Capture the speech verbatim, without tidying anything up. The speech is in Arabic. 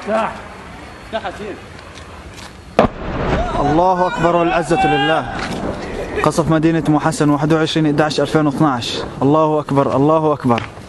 تحت تحت هنا. الله أكبر والعزة لله. قصف مدينة محسن واحد وعشرين أحد عشر ألفين واثنعش. الله أكبر الله أكبر.